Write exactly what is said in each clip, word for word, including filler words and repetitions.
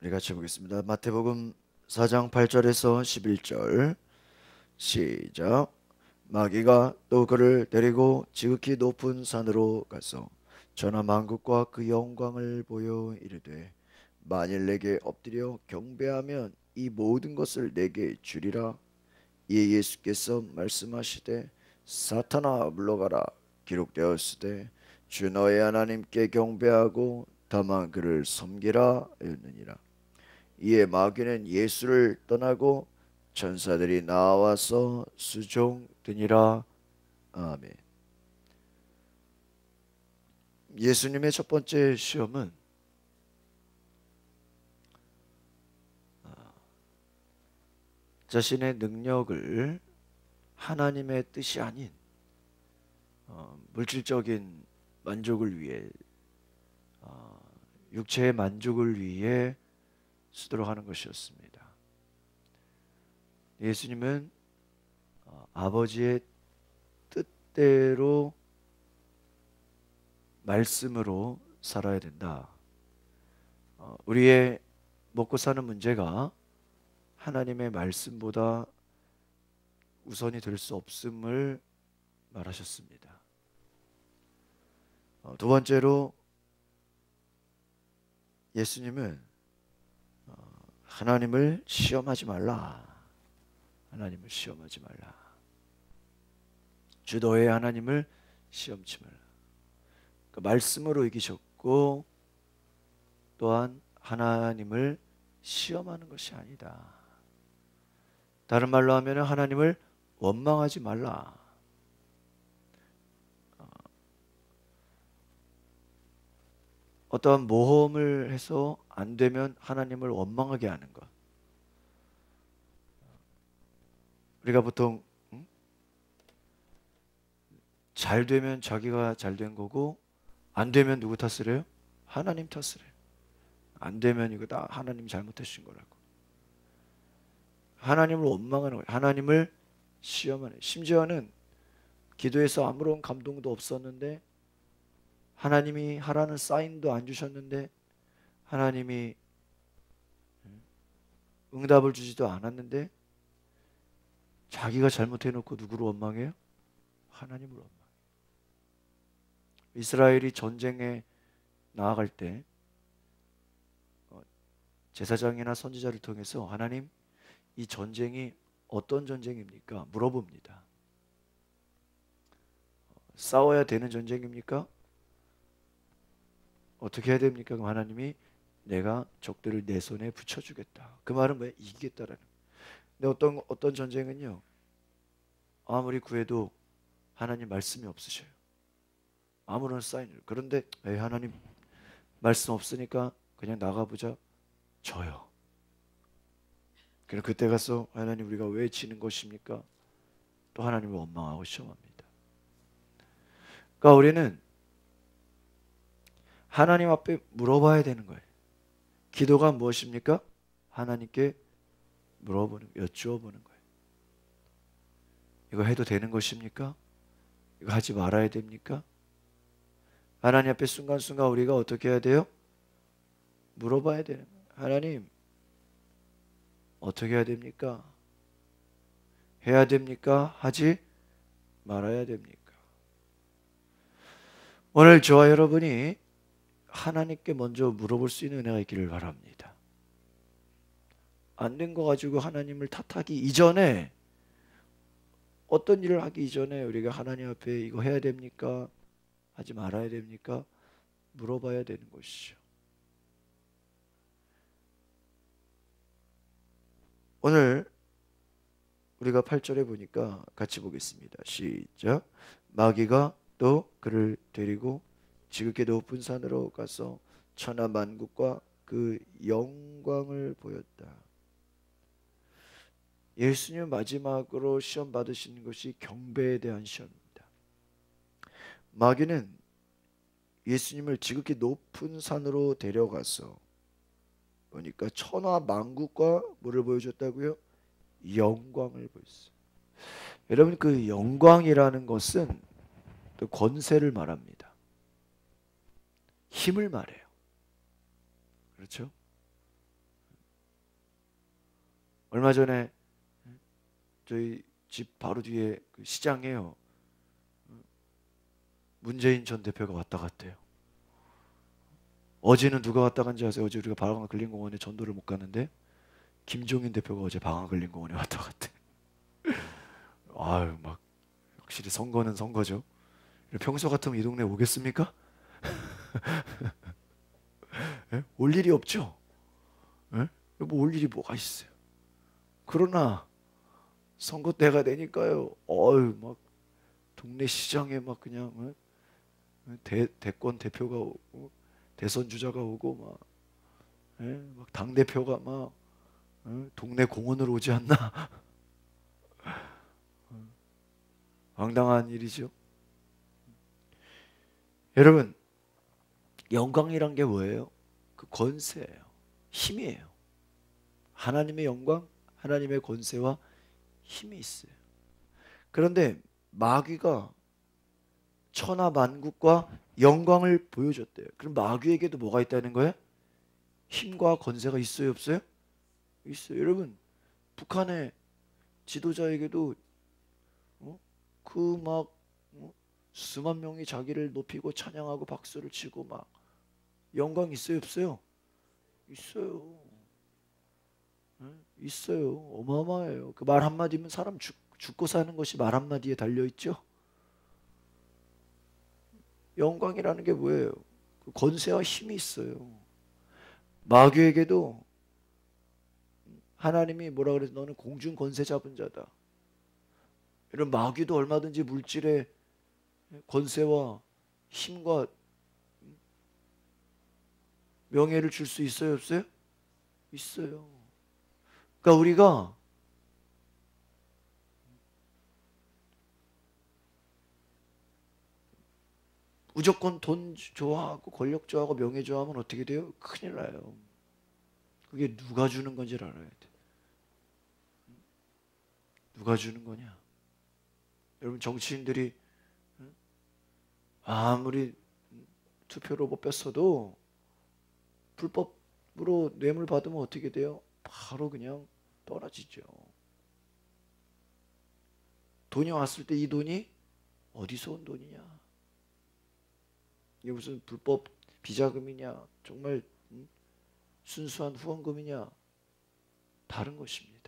우리 같이 보겠습니다. 마태복음 사 장 팔 절에서 십일 절 시작. 마귀가 또 그를 데리고 지극히 높은 산으로 가서 전하 만국과 그 영광을 보여 이르되 만일 내게 엎드려 경배하면 이 모든 것을 내게 주리라. 이에 예수께서 말씀하시되 사탄아 물러가라. 기록되었으되 주 너의 하나님께 경배하고 다만 그를 섬기라 하였느니라. 이에 마귀는 예수를 떠나고 천사들이 나와서 수종드니라. 아멘. 예수님의 첫 번째 시험은 자신의 능력을 하나님의 뜻이 아닌 어, 물질적인 만족을 위해, 어, 육체의 만족을 위해 쓰도록 하는 것이었습니다. 예수님은 어, 아버지의 뜻대로 말씀으로 살아야 된다. 어, 우리의 먹고 사는 문제가 하나님의 말씀보다 우선이 될 수 없음을 말하셨습니다. 어, 두 번째로 예수님은 어, 하나님을 시험하지 말라. 하나님을 시험하지 말라. 주 너의 하나님을 시험치 말라. 그 말씀으로 이기셨고 또한 하나님을 시험하는 것이 아니다. 다른 말로 하면 하나님을 원망하지 말라. 어떠한 모험을 해서 안 되면 하나님을 원망하게 하는 것. 우리가 보통 음? 잘 되면 자기가 잘 된 거고 안 되면 누구 탓을 해요? 하나님 탓을 해요. 안 되면 이거 다 하나님 잘못하신 거라고. 하나님을 원망하는 거예요. 하나님을 시험하는. 심지어는 기도에서 아무런 감동도 없었는데 하나님이 하라는 사인도 안 주셨는데 하나님이 응답을 주지도 않았는데 자기가 잘못해놓고 누구를 원망해요? 하나님을 원망해요. 이스라엘이 전쟁에 나아갈 때 제사장이나 선지자를 통해서 하나님, 이 전쟁이 어떤 전쟁입니까? 물어봅니다. 싸워야 되는 전쟁입니까? 어떻게 해야 됩니까? 그럼 하나님이 내가 적들을 내 손에 붙여주겠다. 그 말은 뭐예요? 이기겠다라는. 근데 어떤 어떤 전쟁은요, 아무리 구해도 하나님 말씀이 없으셔요. 아무런 사인을. 그런데 에이, 하나님 말씀 없으니까 그냥 나가보자. 져요. 그럼 그때 가서 하나님 우리가 왜 지는 것입니까? 또 하나님을 원망하고 시험합니다. 그러니까 우리는 하나님 앞에 물어봐야 되는 거예요. 기도가 무엇입니까? 하나님께 물어보는, 여쭈어 보는 거예요. 이거 해도 되는 것입니까? 이거 하지 말아야 됩니까? 하나님 앞에 순간순간 우리가 어떻게 해야 돼요? 물어봐야 되는 거예요. 하나님, 어떻게 해야 됩니까? 해야 됩니까? 하지 말아야 됩니까? 오늘 저와 여러분이 하나님께 먼저 물어볼 수 있는 은혜가 있기를 바랍니다. 안 된 거 가지고 하나님을 탓하기 이전에, 어떤 일을 하기 이전에 우리가 하나님 앞에 이거 해야 됩니까? 하지 말아야 됩니까? 물어봐야 되는 것이죠. 오늘 우리가 팔 절에 보니까 같이 보겠습니다. 시작. 마귀가 또 그를 데리고 지극히 높은 산으로 가서 천하 만국과 그 영광을 보였다. 예수님 마지막으로 시험 받으신 것이 경배에 대한 시험입니다. 마귀는 예수님을 지극히 높은 산으로 데려가서 보니까 천하 만국과 뭐를 보여줬다고요? 영광을 보였어요. 여러분, 그 영광이라는 것은 또 권세를 말합니다. 힘을 말해요. 그렇죠? 얼마 전에 저희 집 바로 뒤에 그 시장에요, 문재인 전 대표가 왔다 갔대요. 어제는 누가 왔다 간지 아세요? 어제 우리가 방학근린공원에 전도를 못 가는데 김종인 대표가 어제 방학근린공원에 왔다 갔대. 아유, 막 확실히 선거는 선거죠. 평소 같으면 이 동네 오겠습니까? 예? 올 일이 없죠. 예? 뭐올 일이 뭐가 있어요. 그러나 선거 때가 되니까요, 어유 막 동네 시장에 막 그냥 어? 대, 대권 대표가 오고 대선 주자가 오고 막, 예? 막 당대표가 막 어? 동네 공원으로 오지 않나. 황당한 일이죠. 여러분, 영광이란 게 뭐예요? 그 권세예요. 힘이에요. 하나님의 영광, 하나님의 권세와 힘이 있어요. 그런데 마귀가 천하 만국과 영광을 보여줬대요. 그럼 마귀에게도 뭐가 있다는 거예요? 힘과 권세가 있어요, 없어요? 있어요. 여러분, 북한의 지도자에게도 어? 그막 어? 수만 명이 자기를 높이고 찬양하고 박수를 치고 막 영광 있어요, 없어요? 있어요. 네? 있어요. 어마어마해요. 그 말 한마디면 사람 죽, 죽고 사는 것이 말 한마디에 달려있죠. 영광이라는 게 뭐예요? 그 권세와 힘이 있어요. 마귀에게도 하나님이 뭐라 그래서 너는 공중 권세 잡은 자다. 이런 마귀도 얼마든지 물질의 권세와 힘과 명예를 줄 수 있어요, 없어요? 있어요. 그러니까 우리가 무조건 돈 좋아하고 권력 좋아하고 명예 좋아하면 어떻게 돼요? 큰일 나요. 그게 누가 주는 건지를 알아야 돼. 누가 주는 거냐? 여러분, 정치인들이 아무리 투표로 뽑혔어도 불법으로 뇌물 받으면 어떻게 돼요? 바로 그냥 떨어지죠. 돈이 왔을 때 이 돈이 어디서 온 돈이냐? 이게 무슨 불법 비자금이냐? 정말 순수한 후원금이냐? 다른 것입니다.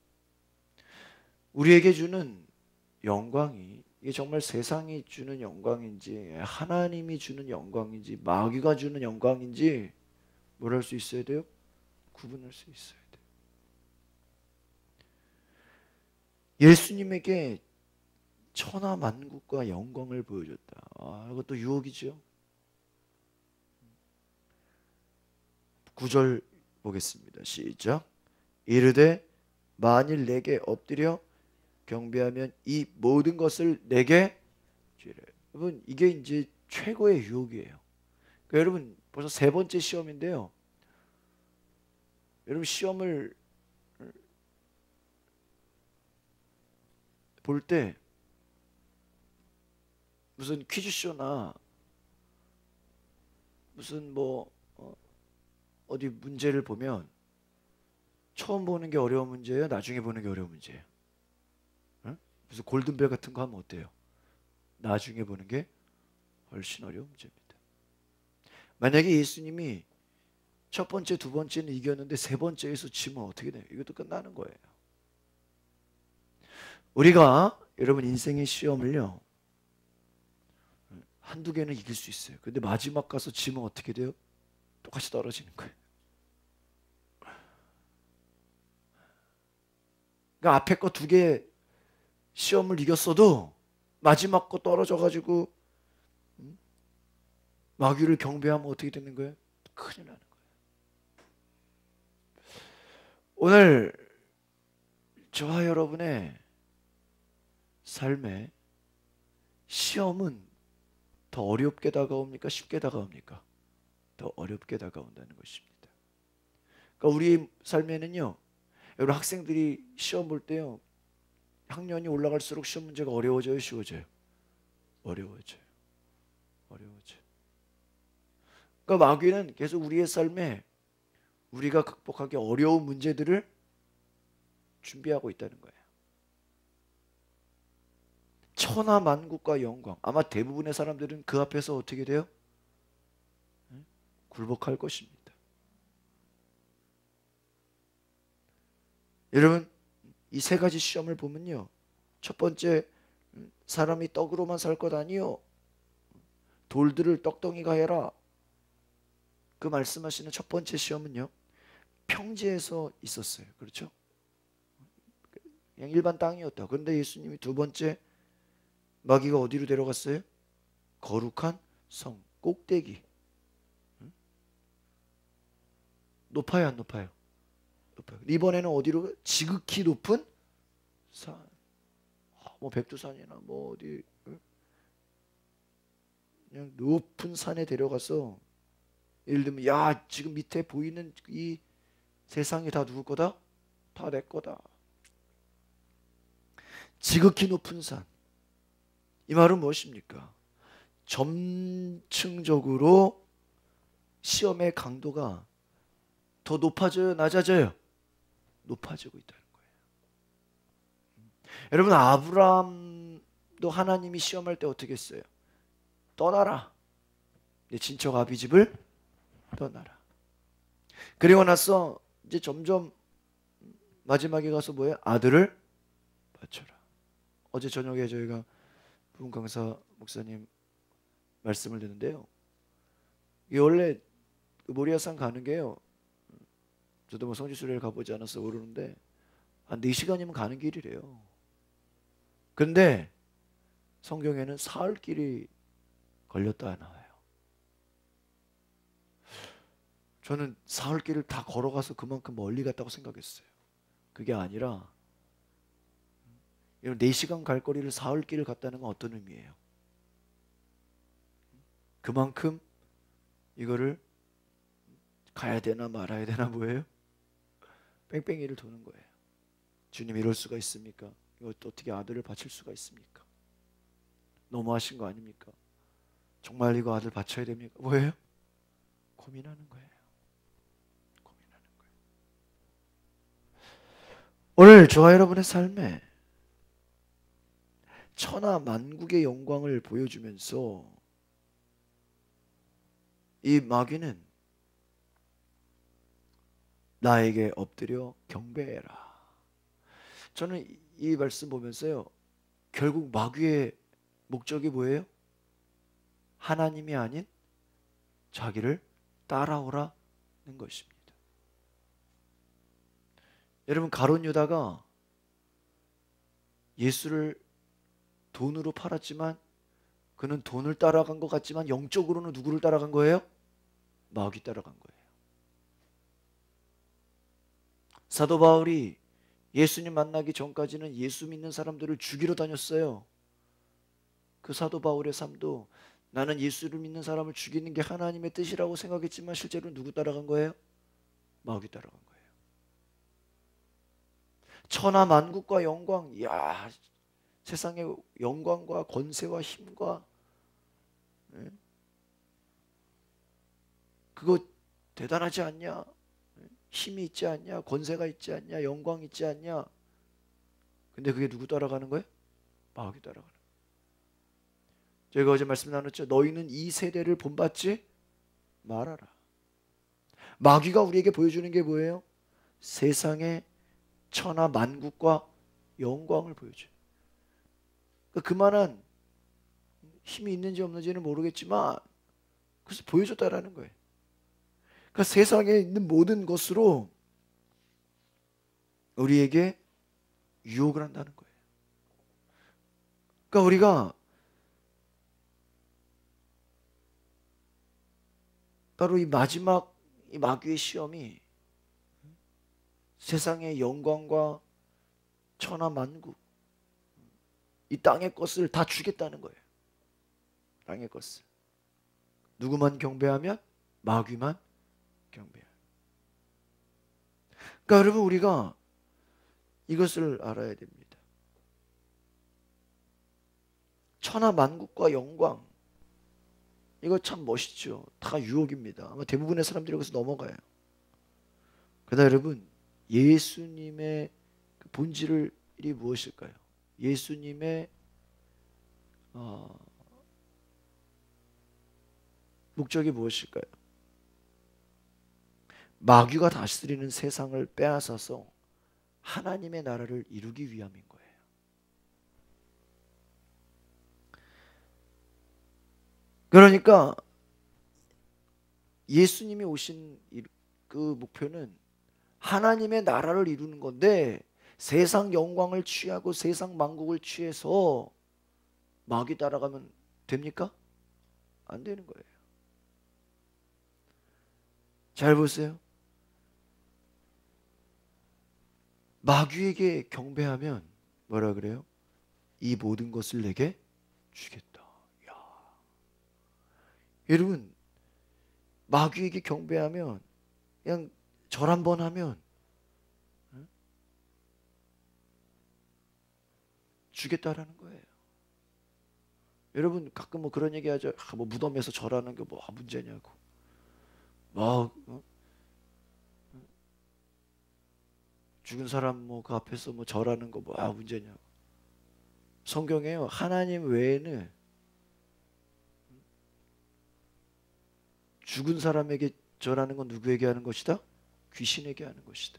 우리에게 주는 영광이 이게 정말 세상이 주는 영광인지 하나님이 주는 영광인지 마귀가 주는 영광인지 뭘 할 수 있어야 돼요? 구분할 수 있어야 돼요. 예수님에게 천하 만국과 영광을 보여줬다. 아, 이것도 유혹이죠. 구 절 보겠습니다. 시작. 이르되 만일 내게 엎드려 경배하면 이 모든 것을 내게 주리라. 여러분, 이게 이제 최고의 유혹이에요. 그러니까 여러분, 벌써 세 번째 시험인데요. 여러분, 시험을 볼 때 무슨 퀴즈쇼나 무슨 뭐 어, 어디 문제를 보면 처음 보는 게 어려운 문제예요? 나중에 보는 게 어려운 문제예요? 응? 무슨 골든벨 같은 거 하면 어때요? 나중에 보는 게 훨씬 어려운 문제입니다. 만약에 예수님이 첫 번째, 두 번째는 이겼는데 세 번째에서 지면 어떻게 돼요? 이것도 끝나는 거예요. 우리가 여러분 인생의 시험을요 한두 개는 이길 수 있어요. 근데 마지막 가서 지면 어떻게 돼요? 똑같이 떨어지는 거예요. 그러니까 앞에 거 두 개 시험을 이겼어도 마지막 거 떨어져가지고 마귀를 경배하면 어떻게 되는 거예요? 큰일 나는 거예요. 오늘 저와 여러분의 삶에 시험은 더 어렵게 다가옵니까? 쉽게 다가옵니까? 더 어렵게 다가온다는 것입니다. 그러니까 우리 삶에는요, 여러분 학생들이 시험 볼 때요, 학년이 올라갈수록 시험 문제가 어려워져요, 쉬워져요? 어려워져요. 어려워져요. 그러니까 마귀는 계속 우리의 삶에 우리가 극복하기 어려운 문제들을 준비하고 있다는 거예요. 천하 만국과 영광. 아마 대부분의 사람들은 그 앞에서 어떻게 돼요? 굴복할 것입니다. 여러분, 이 세 가지 시험을 보면요, 첫 번째, 사람이 떡으로만 살 것 아니요, 돌들을 떡덩이가 해라. 그 말씀하시는 첫 번째 시험은요, 평지에서 있었어요. 그렇죠? 그냥 일반 땅이었다. 그런데 예수님이 두 번째, 마귀가 어디로 데려갔어요? 거룩한 성 꼭대기. 높아요, 안 높아요? 높아요. 이번에는 어디로? 지극히 높은 산. 뭐 백두산이나 뭐 어디, 그냥 높은 산에 데려가서, 예를 들면 야, 지금 밑에 보이는 이 세상이 다 누구 거다? 다 내 거다. 지극히 높은 산. 이 말은 무엇입니까? 점층적으로 시험의 강도가 더 높아져요, 낮아져요? 높아지고 있다는 거예요. 여러분, 아브라함도 하나님이 시험할 때 어떻게 했어요? 떠나라. 내 친척 아비 집을 떠나라. 그리고 나서 이제 점점 마지막에 가서 뭐예요? 아들을 바쳐라. 어제 저녁에 저희가 부흥 강사 목사님 말씀을 듣는데요, 이 원래 모리아산 가는 게요, 저도 뭐 성지순례를 가보지 않아서 모르는데 한 네 시간이면 가는 길이래요. 근데 성경에는 사흘 길이 걸렸다 나와요. 저는 사흘 길을 다 걸어가서 그만큼 멀리 갔다고 생각했어요. 그게 아니라 네 시간 갈 거리를 사흘 길을 갔다는 건 어떤 의미예요? 그만큼 이거를 가야 되나 말아야 되나 뭐예요? 뺑뺑이를 도는 거예요. 주님, 이럴 수가 있습니까? 이것도 어떻게 아들을 바칠 수가 있습니까? 너무하신 거 아닙니까? 정말 이거 아들 바쳐야 됩니까? 뭐예요? 고민하는 거예요. 고민하는 거예요. 오늘 저와 여러분의 삶에 천하 만국의 영광을 보여주면서 이 마귀는 나에게 엎드려 경배해라. 저는 이 말씀 보면서요, 결국 마귀의 목적이 뭐예요? 하나님이 아닌 자기를 따라오라는 것입니다. 여러분, 가룟 유다가 예수를 돈으로 팔았지만 그는 돈을 따라간 것 같지만 영적으로는 누구를 따라간 거예요? 마귀 따라간 거예요. 사도 바울이 예수님 만나기 전까지는 예수 믿는 사람들을 죽이러 다녔어요. 그 사도 바울의 삶도 나는 예수를 믿는 사람을 죽이는 게 하나님의 뜻이라고 생각했지만 실제로 누구 따라간 거예요? 마귀 따라간 거예요. 천하 만국과 영광, 이야, 세상의 영광과 권세와 힘과, 예? 그거 대단하지 않냐? 힘이 있지 않냐? 권세가 있지 않냐? 영광이 있지 않냐? 근데 그게 누구 따라가는 거예요? 마귀 따라가는 거예요. 저희가 어제 말씀 나눴죠. 너희는 이 세대를 본받지 말아라. 마귀가 우리에게 보여주는 게 뭐예요? 세상의 천하 만국과 영광을 보여줘요. 그만한 힘이 있는지 없는지는 모르겠지만 그래서 보여줬다라는 거예요. 그러니까 세상에 있는 모든 것으로 우리에게 유혹을 한다는 거예요. 그러니까 우리가 바로 이 마지막 이 마귀의 시험이 세상의 영광과 천하 만국, 이 땅의 것을 다 주겠다는 거예요. 땅의 것을. 누구만 경배하면? 마귀만 경배하면. 그러니까 여러분, 우리가 이것을 알아야 됩니다. 천하 만국과 영광, 이거 참 멋있죠. 다 유혹입니다. 아마 대부분의 사람들이 여기서 넘어가요. 그러나 여러분, 예수님의 그 본질이 무엇일까요? 예수님의 어, 목적이 무엇일까요? 마귀가 다스리는 세상을 빼앗아서 하나님의 나라를 이루기 위함인 거예요. 그러니까 예수님이 오신 그 목표는 하나님의 나라를 이루는 건데, 세상 영광을 취하고 세상 만국을 취해서 마귀 따라가면 됩니까? 안 되는 거예요. 잘 보세요. 마귀에게 경배하면 뭐라 그래요? 이 모든 것을 내게 주겠다. 야. 여러분, 마귀에게 경배하면 그냥 절 한 번 하면 주겠다라는 거예요. 여러분 가끔 뭐 그런 얘기 하죠. 아, 뭐 무덤에서 절하는 게 뭐가 문제냐고. 막 어? 죽은 사람 뭐 그 앞에서 뭐 절하는 거 뭐가 문제냐고. 성경에요, 하나님 외에는 죽은 사람에게 절하는 건 누구에게 하는 것이다? 귀신에게 하는 것이다.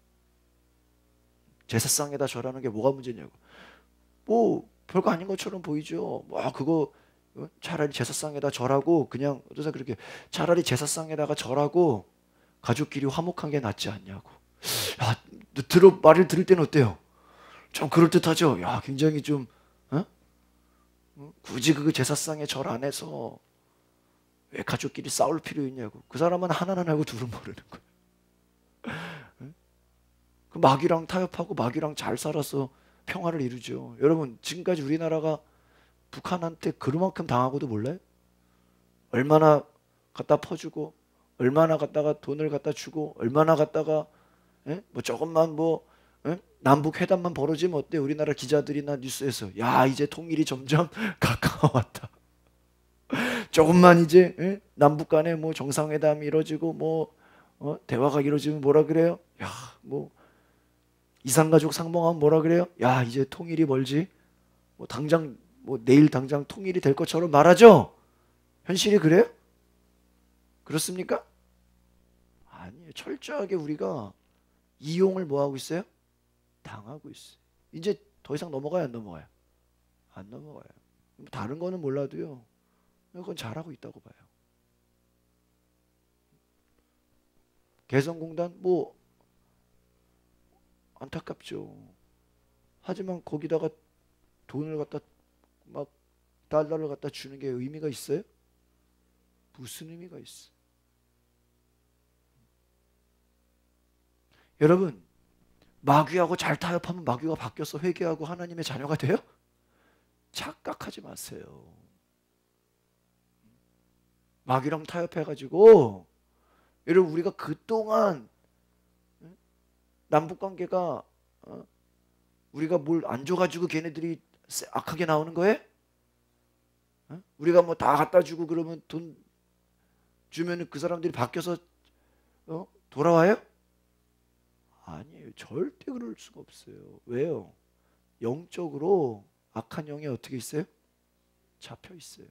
제사상에다 절하는 게 뭐가 문제냐고. 뭐 별거 아닌 것처럼 보이죠. 뭐 그거 차라리 제사상에다 절하고, 그냥 어떠세요? 그렇게 차라리 제사상에다가 절하고 가족끼리 화목한 게 낫지 않냐고. 야, 들어 말을 들을 때는 어때요? 좀 그럴듯하죠. 야, 굉장히 좀 어? 굳이 그 제사상에 절 안 해서 왜 가족끼리 싸울 필요 있냐고. 그 사람은 하나는 알고 둘은 모르는 거예요. 그 마귀랑 타협하고 마귀랑 잘 살아서 평화를 이루죠. 여러분, 지금까지 우리나라가 북한한테 그만큼 당하고도 몰라요? 얼마나 갖다 퍼주고, 얼마나 갖다가 돈을 갖다 주고, 얼마나 갖다가 예? 뭐 조금만 뭐 예? 남북 회담만 벌어지면 어때? 우리나라 기자들이나 뉴스에서 야, 이제 통일이 점점 가까워왔다. 조금만 이제 예? 남북 간에 뭐 정상회담이 이루어지고 뭐 어? 대화가 이루어지면 뭐라 그래요? 야, 뭐 이산가족 상봉하면 뭐라 그래요? 야, 이제 통일이 멀지? 뭐 당장 뭐 내일 당장 통일이 될 것처럼 말하죠? 현실이 그래요? 그렇습니까? 아니에요. 철저하게 우리가 이용을 뭐 하고 있어요? 당하고 있어요. 이제 더 이상 넘어가요, 안 넘어가요? 안 넘어가요. 다른 거는 몰라도요, 그건 잘하고 있다고 봐요. 개성공단 뭐 안타깝죠. 하지만 거기다가 돈을 갖다 막 달러를 갖다 주는 게 의미가 있어요? 무슨 의미가 있어? 여러분, 마귀하고 잘 타협하면 마귀가 바뀌어서 회개하고 하나님의 자녀가 돼요? 착각하지 마세요. 마귀랑 타협해가지고, 여러분, 우리가 그동안 남북관계가 어? 우리가 뭘 안 줘가지고 걔네들이 악하게 나오는 거예요? 어? 우리가 뭐 다 갖다 주고 그러면 돈 주면 그 사람들이 바뀌어서 어? 돌아와요? 아니에요. 절대 그럴 수가 없어요. 왜요? 영적으로 악한 영이 어떻게 있어요? 잡혀 있어요.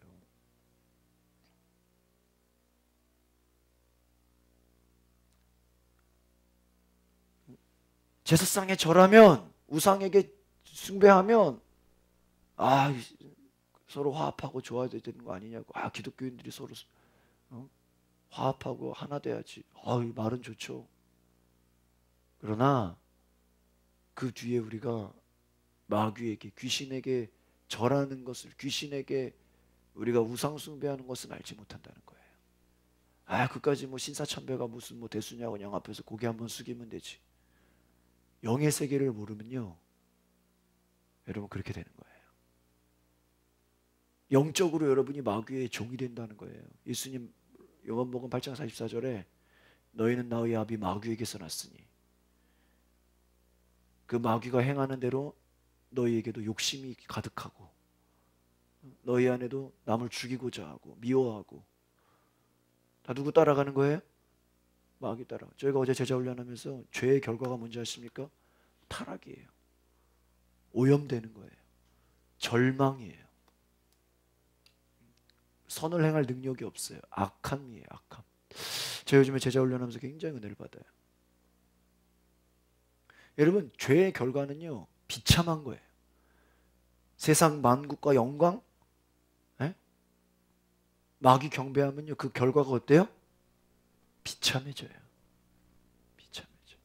제사상에 절하면, 우상에게 숭배하면 아, 서로 화합하고 좋아야 되는 거 아니냐고. 아, 기독교인들이 서로 어? 화합하고 하나 돼야지. 아, 이 말은 좋죠. 그러나 그 뒤에 우리가 마귀에게, 귀신에게 절하는 것을, 귀신에게 우리가 우상 숭배하는 것은 알지 못한다는 거예요. 아, 그까지 뭐 신사참배가 무슨 뭐 대수냐고 영 앞에서 고개 한번 숙이면 되지. 영의 세계를 모르면요, 여러분 그렇게 되는 거예요. 영적으로 여러분이 마귀의 종이 된다는 거예요. 예수님 요한복음 팔 장 사십사 절에 너희는 너희 아비 마귀에게서 났으니 그 마귀가 행하는 대로 너희에게도 욕심이 가득하고 너희 안에도 남을 죽이고자 하고 미워하고. 다 누구 따라가는 거예요? 마귀 따라. 저희가 어제 제자 훈련하면서 죄의 결과가 뭔지 아십니까? 타락이에요. 오염되는 거예요. 절망이에요. 선을 행할 능력이 없어요. 악함이에요. 악함. 제가 요즘에 제자 훈련하면서 굉장히 은혜를 받아요. 여러분, 죄의 결과는요 비참한 거예요. 세상 만국과 영광, 에? 마귀 경배하면요 그 결과가 어때요? 비참해져요. 비참해져.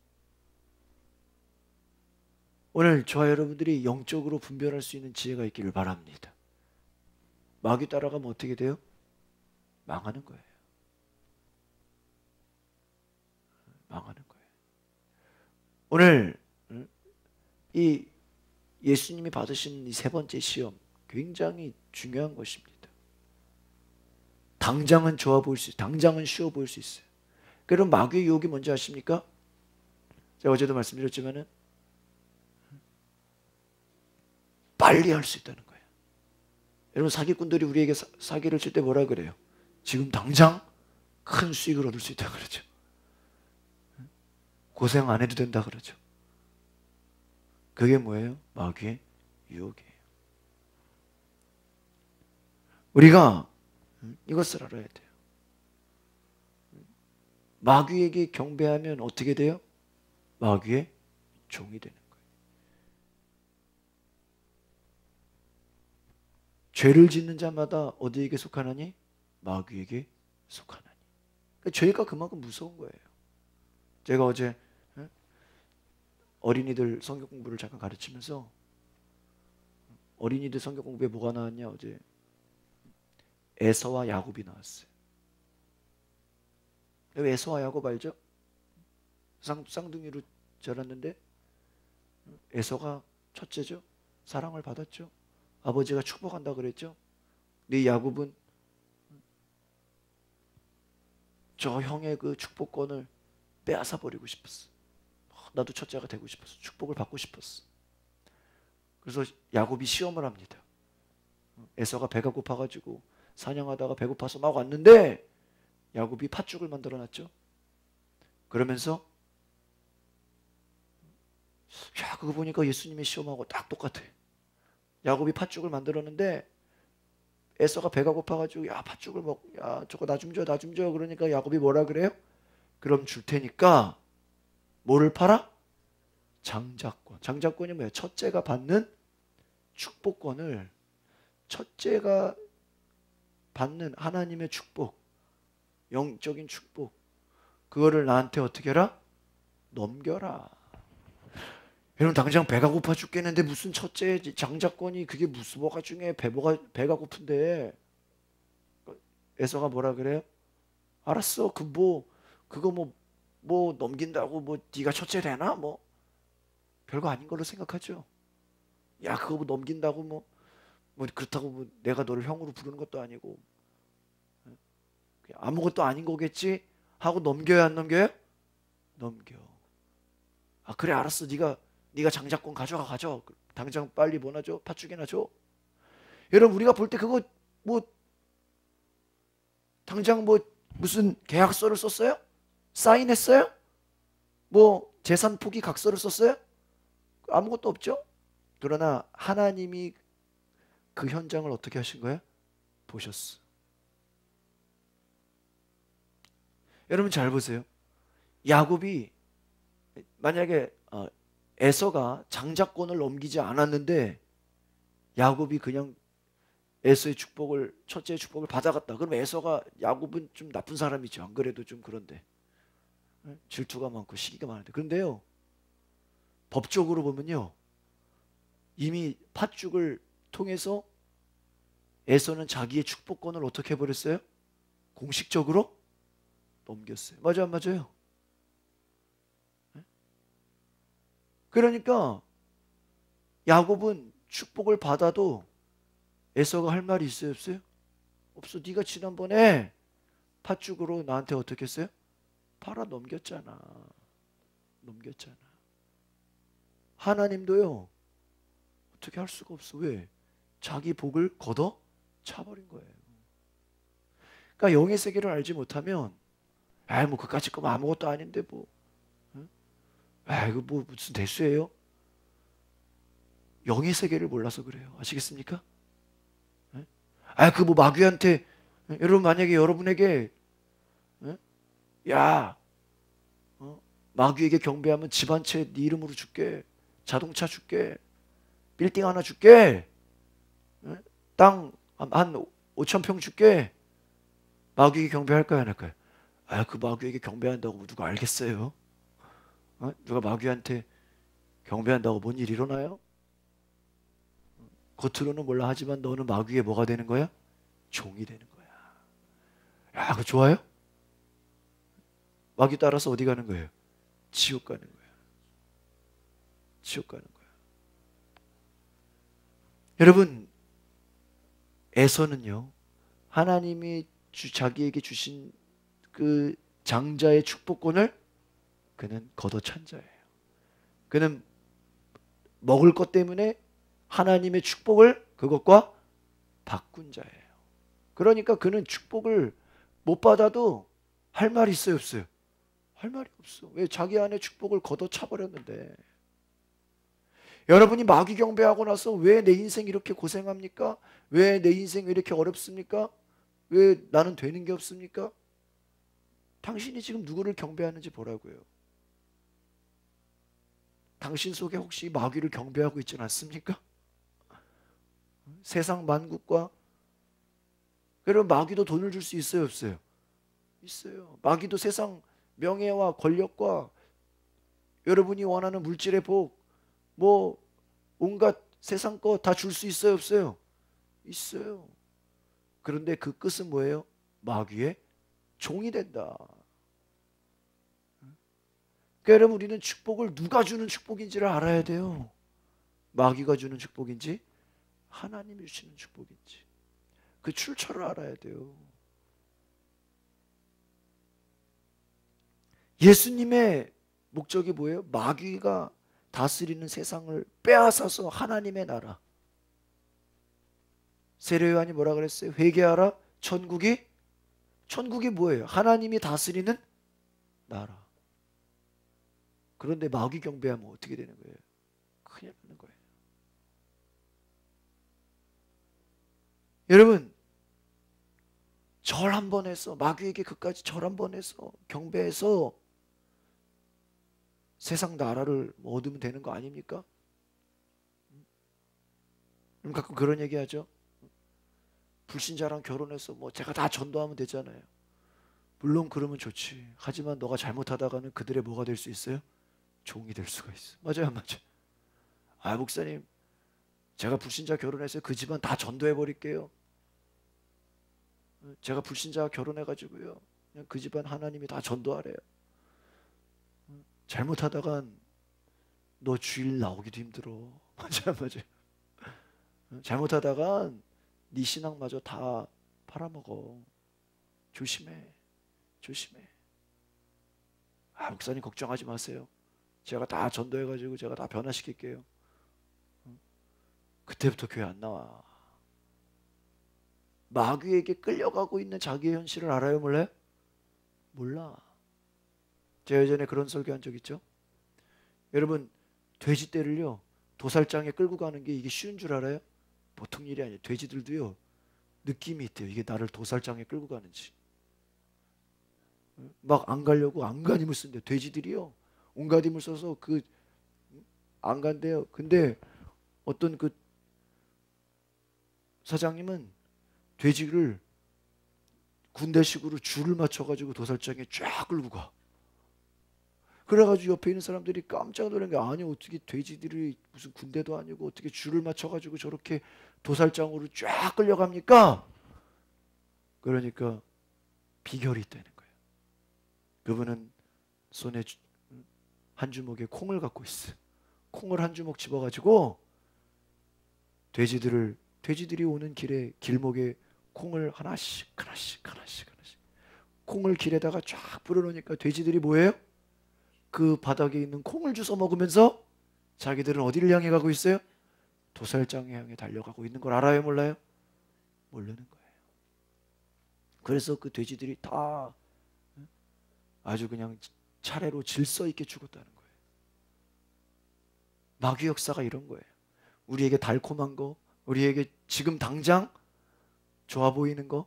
오늘 저와 여러분들이 영적으로 분별할 수 있는 지혜가 있기를 바랍니다. 마귀 따라가면 어떻게 돼요? 망하는 거예요. 망하는 거예요. 오늘 이 예수님이 받으신 이 세 번째 시험 굉장히 중요한 것입니다. 당장은 좋아 보일 수 있어요. 당장은 쉬워 보일 수 있어요. 그럼 마귀의 유혹이 뭔지 아십니까? 제가 어제도 말씀드렸지만은 빨리 할 수 있다는 거예요. 여러분, 사기꾼들이 우리에게 사, 사기를 칠 때 뭐라 그래요? 지금 당장 큰 수익을 얻을 수 있다 그러죠. 고생 안 해도 된다 그러죠. 그게 뭐예요? 마귀의 유혹이에요. 우리가 이것을 알아야 돼요. 마귀에게 경배하면 어떻게 돼요? 마귀의 종이 되는 거예요. 죄를 짓는 자마다 어디에게 속하나니? 마귀에게 속하나니. 그러니까 죄가 그만큼 무서운 거예요. 제가 어제 어린이들 성경 공부를 잠깐 가르치면서 어린이들 성경 공부에 뭐가 나왔냐, 어제 에서와 야곱이 나왔어요. 에서와 야곱 알죠? 쌍, 쌍둥이로 자랐는데 에서가 첫째죠. 사랑을 받았죠. 아버지가 축복한다 그랬죠. 근데 야곱은 저 형의 그 축복권을 빼앗아 버리고 싶었어. 나도 첫째가 되고 싶었어. 축복을 받고 싶었어. 그래서 야곱이 시험을 합니다. 에서가 배가 고파가지고 사냥하다가 배고파서 막 왔는데 야곱이 팥죽을 만들어놨죠. 그러면서 야, 그거 보니까 예수님의 시험하고 딱 똑같아. 야곱이 팥죽을 만들었는데 에서가 배가 고파가지고 야, 팥죽을 먹, 야, 저거 나 좀 줘, 나 좀 줘. 그러니까 야곱이 뭐라 그래요? 그럼 줄 테니까 뭐를 팔아? 장자권. 장자권이 뭐예요? 첫째가 받는 축복권을, 첫째가 받는 하나님의 축복, 영적인 축복, 그거를 나한테 어떻게 해라? 넘겨라. 여러분, 당장 배가 고파 죽겠는데 무슨 첫째 장자권이 그게 무슨 뭐가 중요해? 배가, 배가 고픈데. 에서가 뭐라 그래요? 알았어. 그 뭐 그거 뭐 뭐 넘긴다고 뭐 네가 첫째 되나? 뭐 별거 아닌 걸로 생각하죠. 야, 그거 뭐 넘긴다고 뭐, 뭐 그렇다고 뭐 내가 너를 형으로 부르는 것도 아니고 아무것도 아닌 거겠지 하고 넘겨야 안 넘겨요? 넘겨. 아, 그래 알았어. 네가 네가 장자권 가져가 가져. 당장 빨리 뭐나 줘? 팥죽이나 줘. 여러분, 우리가 볼 때 그거 뭐 당장 뭐 무슨 계약서를 썼어요? 사인했어요? 뭐 재산 포기 각서를 썼어요? 아무것도 없죠? 그러나 하나님이 그 현장을 어떻게 하신 거예요? 보셨어. 여러분 잘 보세요. 야곱이 만약에 에서가 장자권을 넘기지 않았는데 야곱이 그냥 에서의 축복을, 첫째의 축복을 받아갔다. 그럼 에서가, 야곱은 좀 나쁜 사람이죠. 안 그래도 좀 그런데 질투가 많고 시기가 많은데. 그런데요, 법적으로 보면요, 이미 팥죽을 통해서 에서는 자기의 축복권을 어떻게 해버렸어요? 공식적으로 넘겼어요. 맞아 안 맞아요? 그러니까 야곱은 축복을 받아도 에서가 할 말이 있어요, 없어요? 없어. 네가 지난번에 팥죽으로 나한테 어떻게 했어요? 팔아 넘겼잖아. 넘겼잖아. 하나님도요, 어떻게 할 수가 없어. 왜? 자기 복을 걷어 차버린 거예요. 그러니까 영의 세계를 알지 못하면, 아이 뭐 그까짓 거면 아무것도 아닌데 뭐, 아 이거 뭐 무슨 대수예요? 영의 세계를 몰라서 그래요. 아시겠습니까? 아, 그 뭐 마귀한테, 여러분 만약에 여러분에게 야, 어? 마귀에게 경배하면 집 한 채 네 이름으로 줄게, 자동차 줄게, 빌딩 하나 줄게, 땅 한 오천 평 줄게. 마귀에게 경배할까요, 안 할까요? 아, 그 마귀에게 경배한다고 누가 알겠어요? 어? 누가 마귀한테 경배한다고 뭔 일 일어나요? 겉으로는 몰라 하지만 너는 마귀의 뭐가 되는 거야? 종이 되는 거야. 야, 그거 좋아요? 마귀 따라서 어디 가는 거예요? 지옥 가는 거예요. 지옥 가는 거예요. 여러분, 에서는요, 하나님이 주, 자기에게 주신 그 장자의 축복권을 그는 걷어찬 자예요. 그는 먹을 것 때문에 하나님의 축복을 그것과 바꾼 자예요. 그러니까 그는 축복을 못 받아도 할 말이 있어요, 없어요? 할 말이 없어. 왜? 자기 안에 축복을 걷어차 버렸는데. 여러분이 마귀 경배하고 나서 왜 내 인생 이렇게 고생합니까? 왜 내 인생 이렇게 어렵습니까? 왜 나는 되는 게 없습니까? 당신이 지금 누구를 경배하는지 보라고요. 당신 속에 혹시 마귀를 경배하고 있지는 않습니까? 세상 만국과, 그럼 마귀도 돈을 줄 수 있어요, 없어요? 있어요. 마귀도 세상 명예와 권력과 여러분이 원하는 물질의 복, 뭐 온갖 세상 거 다 줄 수 있어요, 없어요? 있어요. 그런데 그 끝은 뭐예요? 마귀의 종이 된다. 그러니까 여러분, 우리는 축복을 누가 주는 축복인지를 알아야 돼요. 마귀가 주는 축복인지 하나님이 주시는 축복인지 그 출처를 알아야 돼요. 예수님의 목적이 뭐예요? 마귀가 다스리는 세상을 빼앗아서 하나님의 나라. 세례요한이 뭐라 그랬어요? 회개하라. 천국이 천국이 뭐예요? 하나님이 다스리는 나라. 그런데 마귀 경배하면 어떻게 되는 거예요? 큰일 나는 거예요. 여러분, 절 한 번 해서, 마귀에게 그까지 절 한 번 해서 경배해서 세상 나라를 얻으면 되는 거 아닙니까? 그럼 가끔 그런 얘기 하죠. 불신자랑 결혼해서 뭐 제가 다 전도하면 되잖아요. 물론 그러면 좋지. 하지만 너가 잘못하다가는 그들의 뭐가 될 수 있어요? 종이 될 수가 있어. 맞아요, 안 맞아요? 아, 목사님, 제가 불신자 결혼해서 그 집안 다 전도해 버릴게요. 제가 불신자 결혼해가지고요, 그냥 그 집안 하나님이 다 전도하래요. 잘못하다간 너 주일 나오기도 힘들어. 맞아요, 맞아요. 잘못하다간 네 신앙마저 다 팔아먹어. 조심해, 조심해. 아, 목사님 걱정하지 마세요. 제가 다 전도해가지고 제가 다 변화시킬게요. 그때부터 교회 안 나와. 마귀에게 끌려가고 있는 자기의 현실을 알아요, 몰라요? 몰라. 제가 예전에 그런 설교한 적 있죠. 여러분, 돼지떼를요 도살장에 끌고 가는 게 이게 쉬운 줄 알아요? 보통 일이 아니에요. 돼지들도요 느낌이 있대요. 이게 나를 도살장에 끌고 가는지. 막 안 가려고 안간힘을 쓴대요. 돼지들이요 온갖 힘을 써서 그 안 간대요. 근데 어떤 그 사장님은 돼지를 군대식으로 줄을 맞춰가지고 도살장에 쫙 끌고 가. 그래가지고 옆에 있는 사람들이 깜짝 놀란 게, 아니 어떻게 돼지들이 무슨 군대도 아니고 어떻게 줄을 맞춰가지고 저렇게 도살장으로 쫙 끌려갑니까? 그러니까 비결이 있다는 거예요. 그분은 손에 한 주먹에 콩을 갖고 있어요. 콩을 한 주먹 집어가지고 돼지들을 돼지들이 오는 길에 길목에 콩을 하나씩 하나씩 하나씩 하나씩 콩을 길에다가 쫙 뿌려놓으니까 돼지들이 뭐예요? 그 바닥에 있는 콩을 주워 먹으면서 자기들은 어디를 향해 가고 있어요? 도살장에 향해 달려가고 있는 걸 알아요, 몰라요? 모르는 거예요. 그래서 그 돼지들이 다 아주 그냥 차례로 질서 있게 죽었다는 거예요. 마귀 역사가 이런 거예요. 우리에게 달콤한 거, 우리에게 지금 당장 좋아 보이는 거,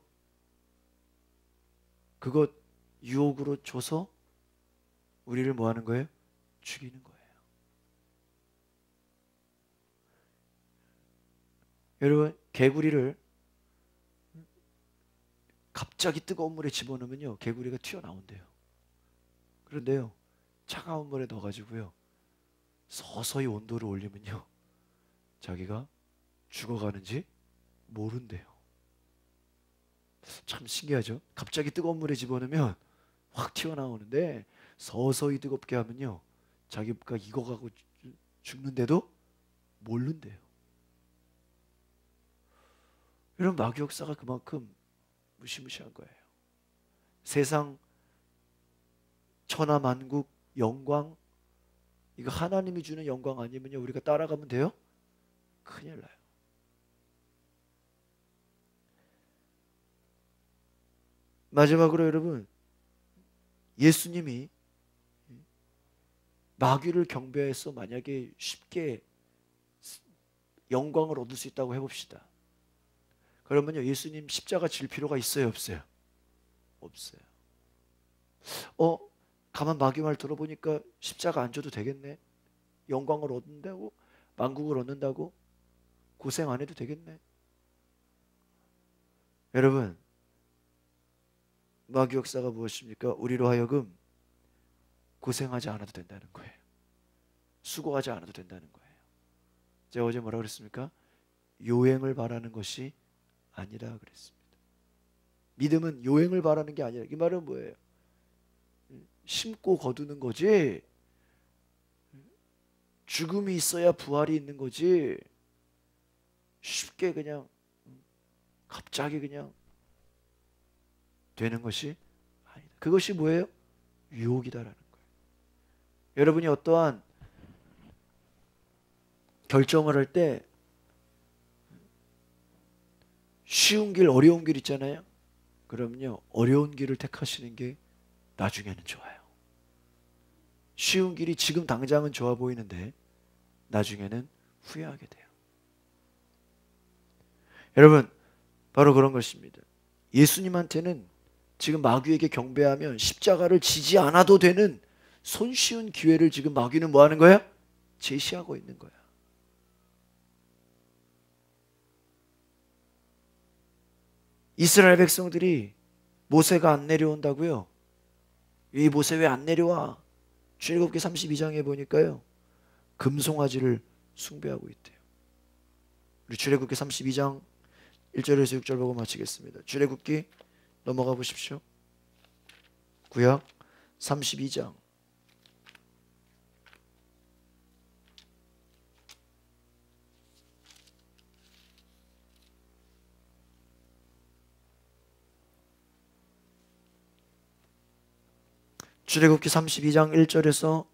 그것 유혹으로 줘서 우리를 뭐 하는 거예요? 죽이는 거예요. 여러분, 개구리를 갑자기 뜨거운 물에 집어넣으면요, 개구리가 튀어나온대요. 그런데요, 차가운 물에 넣어가지고요, 서서히 온도를 올리면요, 자기가 죽어가는지 모른대요. 참 신기하죠? 갑자기 뜨거운 물에 집어넣으면 확 튀어나오는데 서서히 뜨겁게 하면요, 자기가 익어가고 죽는데도 모른대요. 이런 마귀 역사가 그만큼 무시무시한 거예요. 세상, 천하 만국, 영광, 이거 하나님이 주는 영광 아니면요, 우리가 따라가면 돼요? 큰일 나요. 마지막으로 여러분, 예수님이 마귀를 경배해서 만약에 쉽게 영광을 얻을 수 있다고 해봅시다. 그러면요, 예수님 십자가 질 필요가 있어요, 없어요? 없어요. 어, 가만 마귀 말 들어보니까 십자가 안 져도 되겠네. 영광을 얻는다고, 만국을 얻는다고, 고생 안 해도 되겠네. 여러분, 마귀 역사가 무엇입니까? 우리로 하여금 고생하지 않아도 된다는 거예요. 수고하지 않아도 된다는 거예요. 제가 어제 뭐라 그랬습니까? 요행을 바라는 것이 아니라 그랬습니다. 믿음은 요행을 바라는 게 아니라, 이 말은 뭐예요? 심고 거두는 거지, 죽음이 있어야 부활이 있는 거지, 쉽게 그냥 갑자기 그냥 되는 것이 아니다. 그것이 뭐예요? 유혹이다라는 거예요. 여러분이 어떠한 결정을 할 때 쉬운 길, 어려운 길 있잖아요. 그럼요, 어려운 길을 택하시는 게 나중에는 좋아요. 쉬운 길이 지금 당장은 좋아 보이는데 나중에는 후회하게 돼요. 여러분, 바로 그런 것입니다. 예수님한테는 지금 마귀에게 경배하면 십자가를 지지 않아도 되는 손쉬운 기회를 지금 마귀는 뭐 하는 거야? 제시하고 있는 거야. 이스라엘 백성들이 모세가 안 내려온다고요? 이 모세 왜 안 내려와? 출애굽기 삼십이 장에 보니까요, 금송아지를 숭배하고 있대요. 우리 출애굽기 삼십이 장 일 절에서 육 절 보고 마치겠습니다. 출애굽기 넘어가 보십시오. 구약 삼십이 장 출애굽기 삼십이 장 일 절에서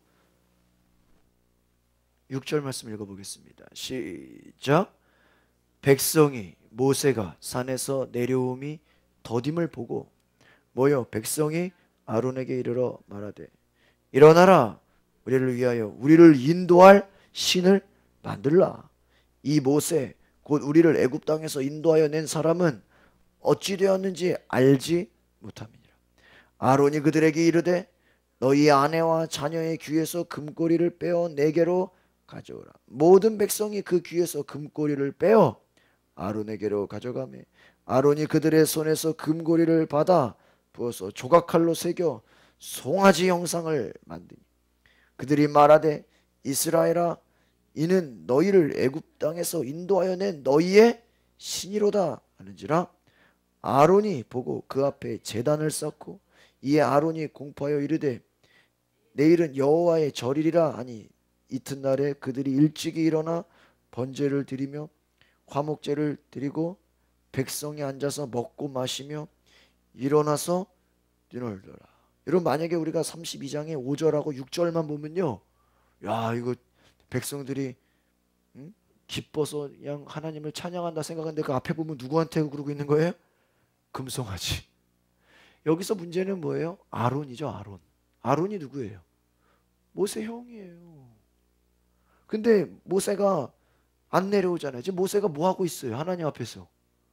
육 절 말씀 읽어보겠습니다. 시작. 백성이 모세가 산에서 내려옴이 더딤을 보고 모여 백성이 아론에게 이르러 말하되, 일어나라, 우리를 위하여 우리를 인도할 신을 만들라. 이 모세 곧 우리를 애굽 땅에서 인도하여 낸 사람은 어찌 되었는지 알지 못함이니라. 아론이 그들에게 이르되, 너희 아내와 자녀의 귀에서 금고리를 빼어 내게로 가져오라. 모든 백성이 그 귀에서 금고리를 빼어 아론에게로 가져가매 아론이 그들의 손에서 금고리를 받아 부어서 조각칼로 새겨 송아지 형상을 만드니 그들이 말하되, 이스라엘아, 이는 너희를 애굽 땅에서 인도하여 낸 너희의 신이로다 하는지라. 아론이 보고 그 앞에 제단을 쌓고 이에 아론이 공포하여 이르되, 내일은 여호와의 절이리라 하니 이튿날에 그들이 일찍이 일어나 번제를 드리며 화목제를 드리고 백성이 앉아서 먹고 마시며 일어나서 눈을 들라. 여러분, 만약에 우리가 삼십이 장의 오 절하고 육 절만 보면요, 야, 이거 백성들이 응? 기뻐서 그냥 하나님을 찬양한다 생각하는데 그 앞에 보면 누구한테 그러고 있는 거예요? 금송아지. 여기서 문제는 뭐예요? 아론이죠. 아론. 아론이 누구예요? 모세 형이에요. 근데 모세가 안 내려오잖아요. 지금 모세가 뭐 하고 있어요? 하나님 앞에서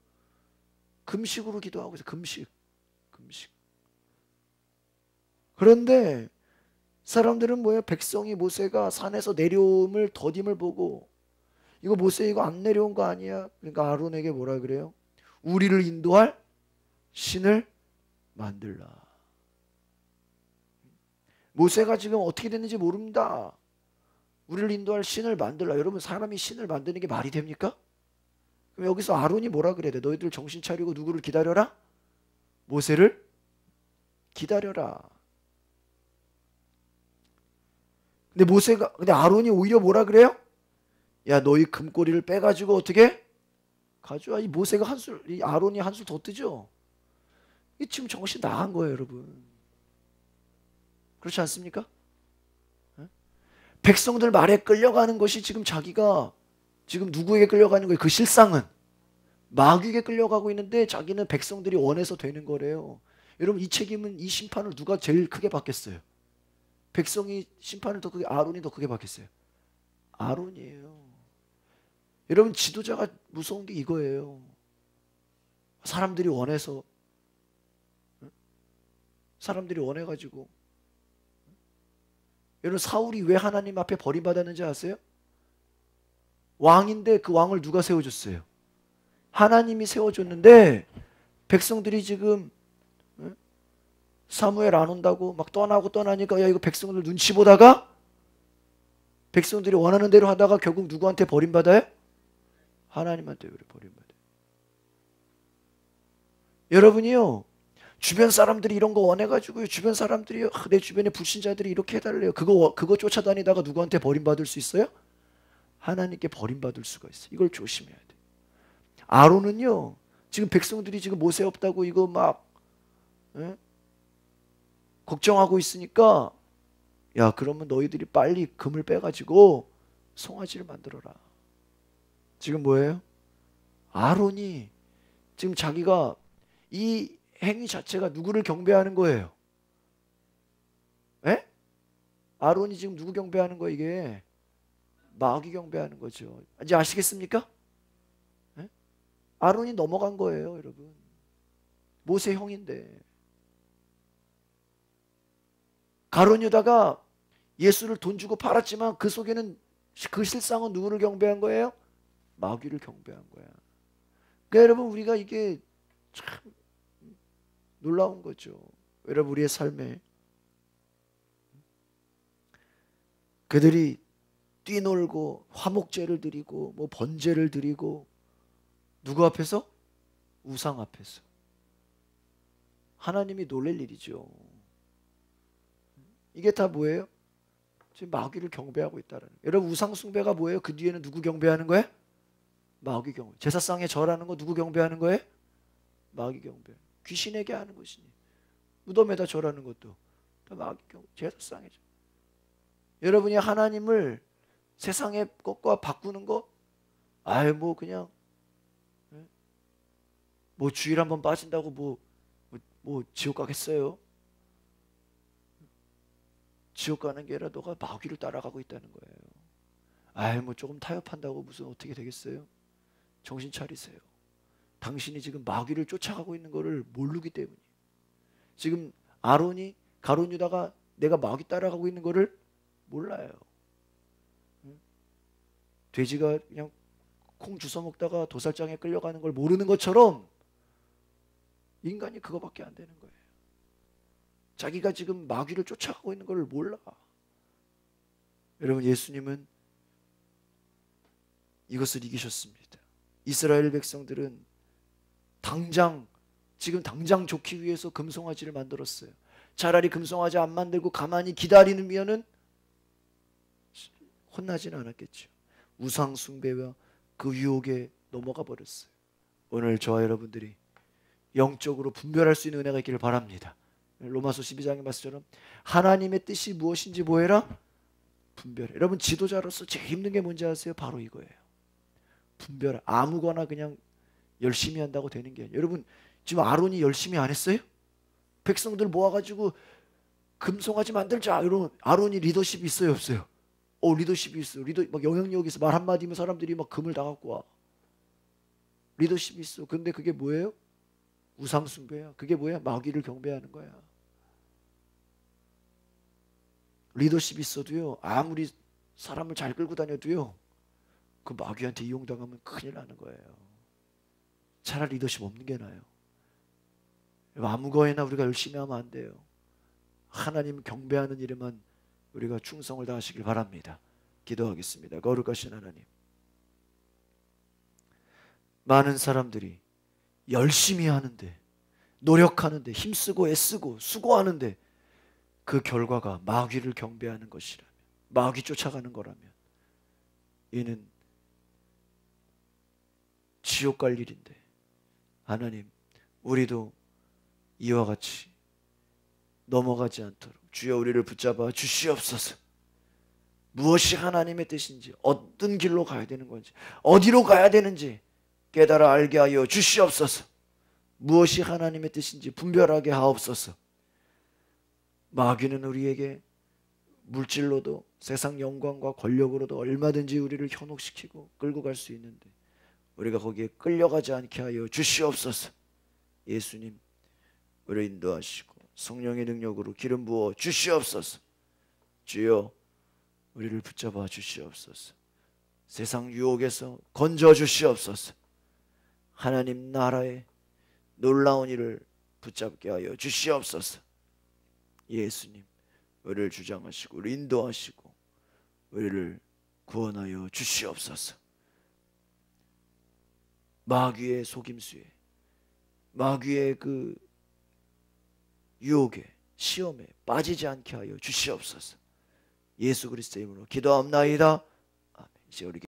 금식으로 기도하고 있어요. 금식. 금식. 그런데 사람들은 뭐예요? 백성이 모세가 산에서 내려옴을 더딤을 보고 이거 모세 이거 안 내려온 거 아니야? 그러니까 아론에게 뭐라 그래요? 우리를 인도할 신을 만들라. 모세가 지금 어떻게 됐는지 모릅니다. 우리를 인도할 신을 만들라. 여러분, 사람이 신을 만드는 게 말이 됩니까? 그럼 여기서 아론이 뭐라 그래야 돼? 너희들 정신 차리고 누구를 기다려라? 모세를 기다려라. 근데 모세가, 근데 아론이 오히려 뭐라 그래요? 야, 너희 금꼬리를 빼가지고 어떻게 가져와. 이 모세가 한술, 이 아론이 한술 더 뜨죠. 이 지금 정신 나간 거예요, 여러분. 그렇지 않습니까? 백성들 말에 끌려가는 것이 지금 자기가 지금 누구에게 끌려가는 거예요? 그 실상은 마귀에게 끌려가고 있는데 자기는 백성들이 원해서 되는 거래요. 여러분, 이 책임은, 이 심판을 누가 제일 크게 받겠어요? 백성이 심판을 더 크게, 아론이 더 크게 받겠어요? 아론이에요. 여러분, 지도자가 무서운 게 이거예요. 사람들이 원해서, 사람들이 원해가지고. 여러분, 사울이 왜 하나님 앞에 버림받았는지 아세요? 왕인데 그 왕을 누가 세워줬어요? 하나님이 세워줬는데 백성들이 지금 사무엘 안 온다고 막 떠나고 떠나니까 야, 이거 백성들 눈치 보다가 백성들이 원하는 대로 하다가 결국 누구한테 버림받아요? 하나님한테 버림받아요. 여러분이요, 주변 사람들이 이런 거 원해가지고요, 주변 사람들이요, 아, 내 주변에 불신자들이 이렇게 해달래요. 그거 그거 쫓아다니다가 누구한테 버림받을 수 있어요? 하나님께 버림받을 수가 있어요. 이걸 조심해야 돼. 아론은요, 지금 백성들이 지금 모세 없다고 이거 막 에? 걱정하고 있으니까, 야, 그러면 너희들이 빨리 금을 빼가지고 송아지를 만들어라. 지금 뭐예요? 아론이 지금 자기가 이 행위 자체가 누구를 경배하는 거예요? 에? 아론이 지금 누구 경배하는 거예요? 이게 마귀 경배하는 거죠. 이제 아시겠습니까? 에? 아론이 넘어간 거예요, 여러분. 모세 형인데. 가룟 유다가 예수를 돈 주고 팔았지만 그 속에는, 그 실상은 누구를 경배한 거예요? 마귀를 경배한 거야. 그러니까 여러분, 우리가 이게 참 놀라운 거죠. 여러분, 우리의 삶에 그들이 뛰놀고 화목제를 드리고 뭐 번제를 드리고, 누구 앞에서? 우상 앞에서. 하나님이 놀랄 일이죠. 이게 다 뭐예요? 지금 마귀를 경배하고 있다는 거예요. 여러분, 우상 숭배가 뭐예요? 그 뒤에는 누구 경배하는 거예요? 마귀 경배. 제사상에 절하는 거 누구 경배하는 거예요? 마귀 경배. 귀신에게 하는 것이니, 무덤에다 절하는 것도 다 마귀 경배. 제사상에 절. 여러분이 하나님을 세상의 것과 바꾸는 거, 아유 뭐 그냥 뭐 주일 한번 빠진다고 뭐, 뭐, 뭐 지옥 가겠어요? 지옥 가는 게 아니라 너가 마귀를 따라가고 있다는 거예요. 아유 뭐 조금 타협한다고 무슨 어떻게 되겠어요? 정신 차리세요. 당신이 지금 마귀를 쫓아가고 있는 것을 모르기 때문에. 지금 아론이, 가룟 유다가 내가 마귀 따라가고 있는 것을 몰라요. 돼지가 그냥 콩 주워 먹다가 도살장에 끌려가는 걸 모르는 것처럼 인간이 그거밖에 안 되는 거예요. 자기가 지금 마귀를 쫓아가고 있는 걸 몰라. 여러분, 예수님은 이것을 이기셨습니다. 이스라엘 백성들은 당장, 지금 당장 좋기 위해서 금송아지를 만들었어요. 차라리 금송아지 안 만들고 가만히 기다리면은 혼나지는 않았겠죠. 우상 숭배와 그 유혹에 넘어가 버렸어요. 오늘 저와 여러분들이 영적으로 분별할 수 있는 은혜가 있기를 바랍니다. 로마서 십이 장의 말씀처럼 하나님의 뜻이 무엇인지 뭐해라? 분별해. 여러분, 지도자로서 제일 힘든 게 뭔지 아세요? 바로 이거예요. 분별. 아무거나 그냥 열심히 한다고 되는 게 아니에요. 여러분, 지금 아론이 열심히 안 했어요? 백성들 모아가지고 금송아지 만들자. 여러분, 아론이 리더십이 있어요, 없어요? 어 리더십이 있어. 리더 막 영향력이 있어. 말 한마디면 사람들이 막 금을 다 갖고 와. 리더십이 있어. 근데 그게 뭐예요? 우상숭배야. 그게 뭐야? 마귀를 경배하는 거야. 리더십이 있어도요, 아무리 사람을 잘 끌고 다녀도요, 그 마귀한테 이용당하면 큰일 나는 거예요. 차라리 리더십 없는 게 나아요. 아무 거에나 우리가 열심히 하면 안 돼요. 하나님 경배하는 일에만 우리가 충성을 다하시길 바랍니다. 기도하겠습니다. 거룩하신 하나님, 많은 사람들이 열심히 하는데, 노력하는데, 힘쓰고 애쓰고 수고하는데 그 결과가 마귀를 경배하는 것이라면, 마귀 쫓아가는 거라면 이는 지옥 갈 일인데, 하나님 우리도 이와 같이 넘어가지 않도록 주여 우리를 붙잡아 주시옵소서. 무엇이 하나님의 뜻인지, 어떤 길로 가야 되는 건지, 어디로 가야 되는지 깨달아 알게 하여 주시옵소서. 무엇이 하나님의 뜻인지 분별하게 하옵소서. 마귀는 우리에게 물질로도 세상 영광과 권력으로도 얼마든지 우리를 현혹시키고 끌고 갈 수 있는데 우리가 거기에 끌려가지 않게 하여 주시옵소서. 예수님 우리를 인도하시고 성령의 능력으로 기름 부어 주시옵소서. 주여 우리를 붙잡아 주시옵소서. 세상 유혹에서 건져 주시옵소서. 하나님 나라의 놀라운 일을 붙잡게 하여 주시옵소서. 예수님 우리를 주장하시고 우리를 인도하시고 우리를 구원하여 주시옵소서. 마귀의 속임수에, 마귀의 그 유혹에, 시험에 빠지지 않게 하여 주시옵소서. 예수 그리스도의 이름으로 기도합나이다. 아멘. 이제 우리